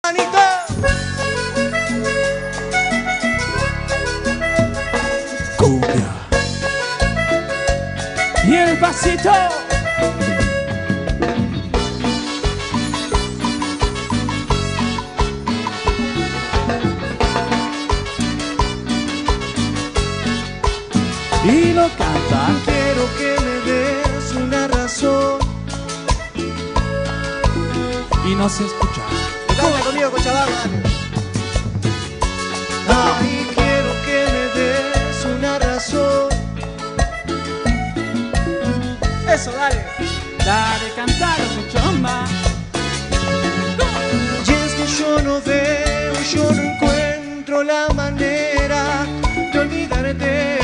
Cumbia. Y el pasito. Y lo canta. Quiero que me des una razón. Y no se escucha. Canta conmigo, Cochabamba. Ay, quiero que me des una razón. Eso, dale. Dale, cantalo, Cochabamba. Y es que yo no veo, yo no encuentro la manera de olvidarte.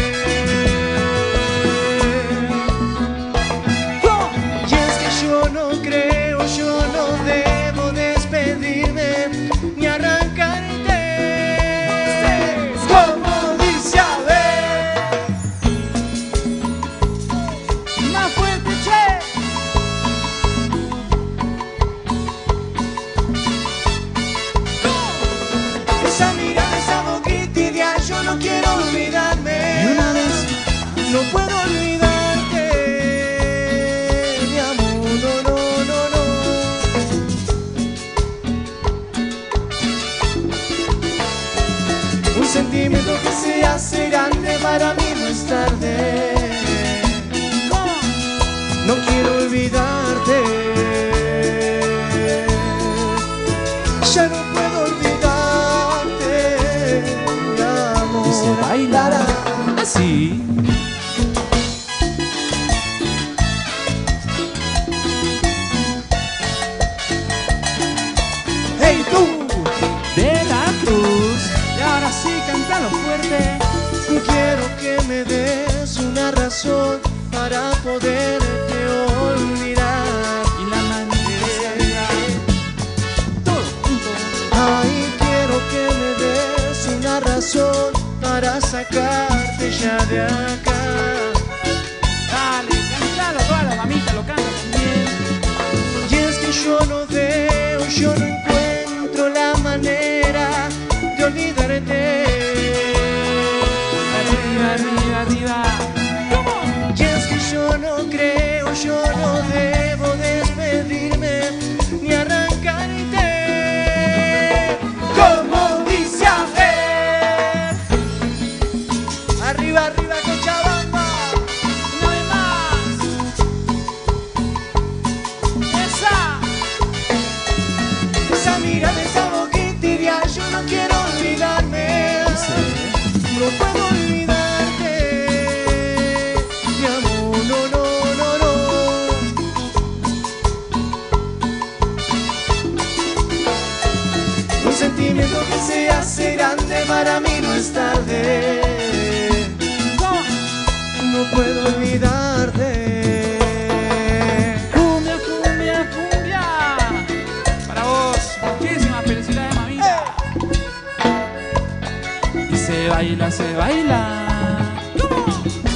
Y es que yo no creo, yo no debo despedirme ni arrancarte. Como dice a ver. Más fuerte, che. Esa mirada, esa boquita ideal, yo no quiero olvidarme. Y una vez no puedo olvidarte, mi amor, no, no, no, no. Un sentimiento que se hace grande, para mí no es tarde. No quiero olvidarte. Ya no puedo olvidarte, mi amor. y se baila así. Hey tú, De la Cruz. Y ahora sí, cántalo fuerte. quiero que me des una razón para poderte olvidar. Y la manera. Todo junto. Ay, quiero que me des una razón para sacarte ya de acá. Dale, cántalo, toda la mamita lo canta también. Y es que yo no veo, yo no encuentro la manera de olvidarte. Arriba, arriba, arriba. ¿Cómo? Y es que yo no creo, yo no debo despedirme ni arrancarte. Como dice a ver. Arriba, arriba, Cochabamba. Una vez más. Esa. Esa mirada, esa boquita ideal, yo no quiero olvidarme. No puedo olvidarte, mi amor, no, no, no, no. Un sentimiento que se hace grande, para mí no es tarde. ¿Cómo? No puedo olvidarte. Cumbia, cumbia, cumbia. Para vos, muchísimas felicidades, mamita. Y se baila, se baila. ¿Cómo?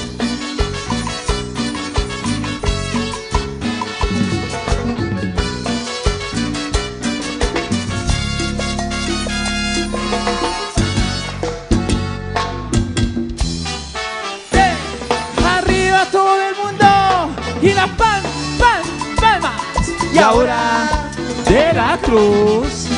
Arriba todo el mundo. Y las palmas. Y ahora De la Cruz.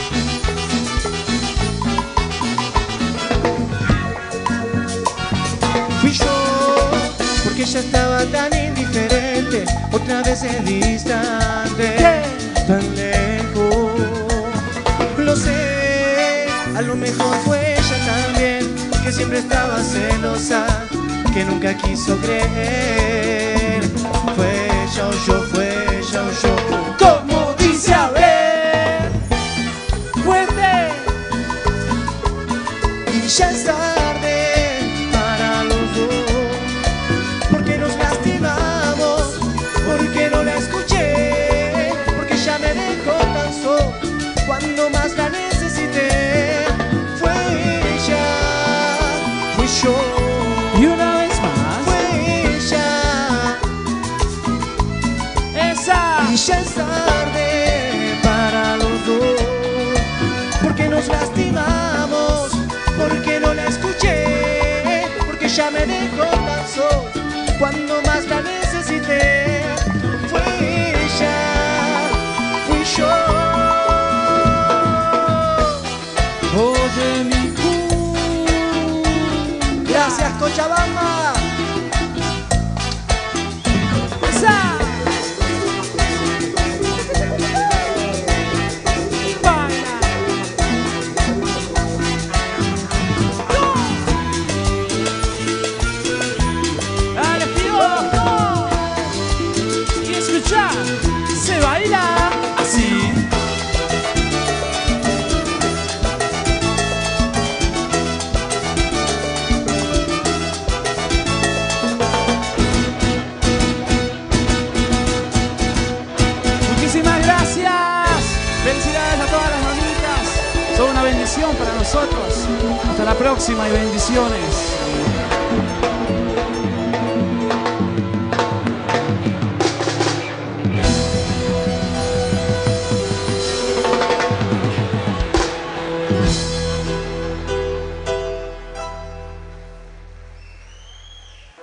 Fui yo, porque ya estaba tan indiferente, otra vez distante, tan lejos. Lo sé, a lo mejor fue ella también, que siempre estaba celosa, que nunca quiso creer. Fue ella o yo, fue ella o yo, como dice a ver. Fuerte. Y ya es tarde para los dos, porque nos lastimamos, porque no la escuché, porque ya me dejó tan solo cuando más la necesité. Fue ella, fui yo, Y una vez más. fue ella. Esa. Y ya es tarde para los dos, bendición para nosotros. Hasta la próxima y bendiciones.